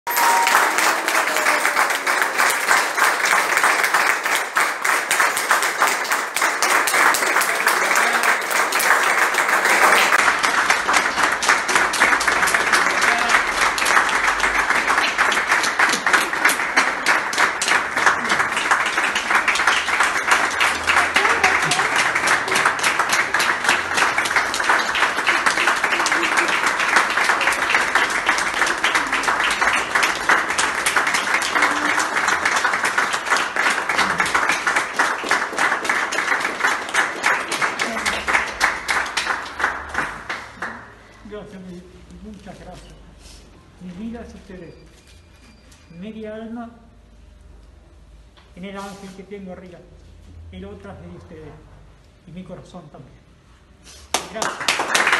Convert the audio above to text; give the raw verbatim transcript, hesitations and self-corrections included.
Gracias, muchas gracias. Mi vida es ustedes. Media alma en el ángel que tengo arriba. El otro es de ustedes. Y mi corazón también. Gracias.